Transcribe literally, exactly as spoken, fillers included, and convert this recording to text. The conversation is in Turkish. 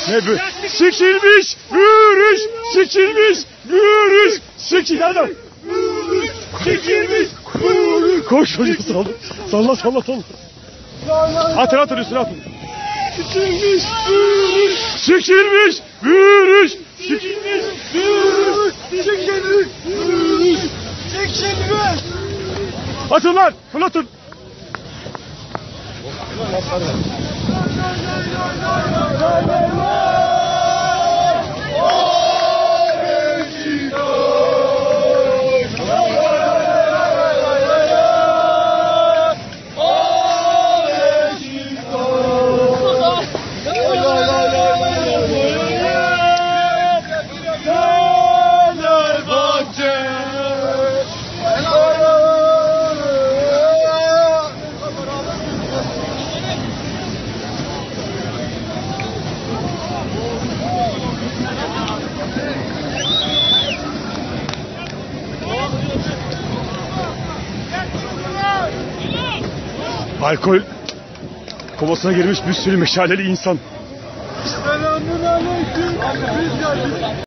Ne bu? Sikilmiş, yürüyüş, sikilmiş, yürüyüş, sikil. Hadi. Sikilmiş, yürüyüş. Koş çocuk salla, salla salla salla. Atın atın üstüne atın. Sikilmiş, yürüyüş, sikilmiş, yürüyüş, sikilmiş, yürüyüş, sikilmiş, yürüyüş, sikilmiş. Atın lan, fırlatın. Alkol kovasına girmiş bir sürü meşaleli insan. Selamun aleyküm.